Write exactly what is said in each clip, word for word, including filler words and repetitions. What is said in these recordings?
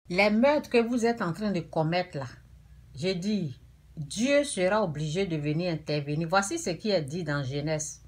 Les meurtres que vous êtes en train de commettre là, j'ai dit, Dieu sera obligé de venir intervenir. Voici ce qui est dit dans Genèse.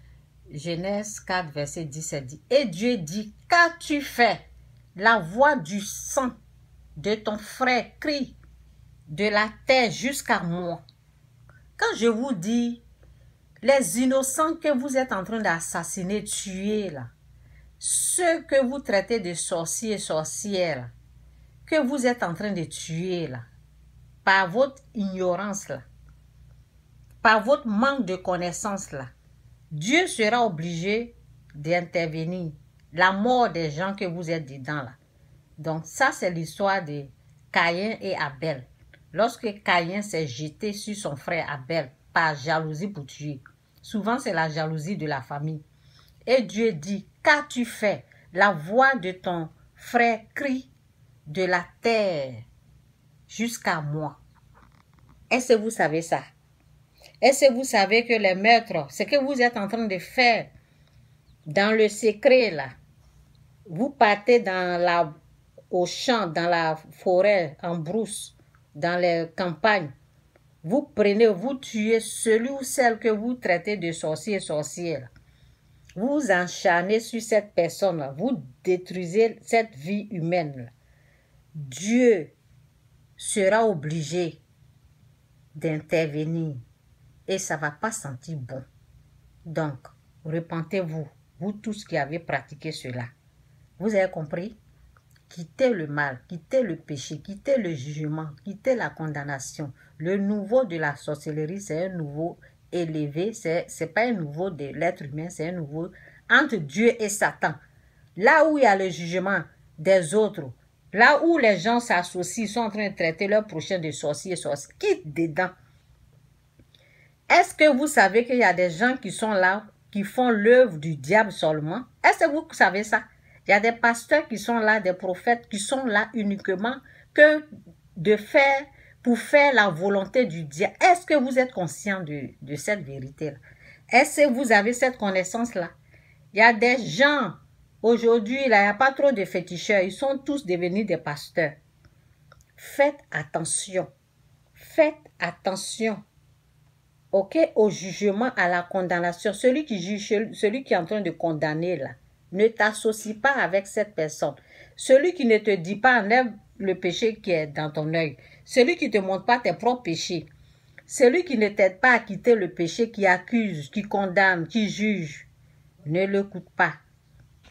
Genèse quatre, verset dix-sept dit, et Dieu dit, qu'as-tu fait? La voix du sang de ton frère crie de la terre jusqu'à moi. Quand je vous dis, les innocents que vous êtes en train d'assassiner, tuer là, ceux que vous traitez de sorciers et sorcières, que vous êtes en train de tuer là, par votre ignorance là, par votre manque de connaissance là, Dieu sera obligé d'intervenir. La mort des gens que vous êtes dedans là. Donc ça c'est l'histoire de Caïn et Abel. Lorsque Caïn s'est jeté sur son frère Abel par jalousie pour tuer. Souvent c'est la jalousie de la famille. Et Dieu dit, qu'as-tu fait? La voix de ton frère crie de la terre jusqu'à moi. Est-ce que vous savez ça? Est-ce que vous savez que les meurtres, ce que vous êtes en train de faire dans le secret là, vous partez dans la, au champ, dans la forêt, en brousse, dans les campagnes, vous prenez, vous tuez celui ou celle que vous traitez de sorcier et sorcière. Vous vous encharnez sur cette personne là, vous détruisez cette vie humaine là. Dieu sera obligé d'intervenir et ça ne va pas sentir bon. Donc, repentez-vous, vous tous qui avez pratiqué cela. Vous avez compris? Quittez le mal, quittez le péché, quittez le jugement, quittez la condamnation. Le nouveau de la sorcellerie, c'est un nouveau élevé, c'est n'est pas un nouveau de l'être humain, c'est un nouveau entre Dieu et Satan. Là où il y a le jugement des autres, là où les gens s'associent, sont en train de traiter leur prochain de sorciers et sorciers, quitte dedans. Est-ce que vous savez qu'il y a des gens qui sont là, qui font l'œuvre du diable seulement? Est-ce que vous savez ça? Il y a des pasteurs qui sont là, des prophètes qui sont là uniquement que de faire, pour faire la volonté du diable. Est-ce que vous êtes conscient de, de cette vérité-là? Est-ce que vous avez cette connaissance-là? Il y a des gens, aujourd'hui, il n'y a pas trop de féticheurs, ils sont tous devenus des pasteurs. Faites attention, faites attention. Ok, au jugement, à la condamnation. Celui qui juge, celui qui est en train de condamner là, ne t'associe pas avec cette personne. Celui qui ne te dit pas enlève le péché qui est dans ton œil. Celui qui ne te montre pas tes propres péchés. Celui qui ne t'aide pas à quitter le péché, qui accuse, qui condamne, qui juge. Ne l'écoute pas.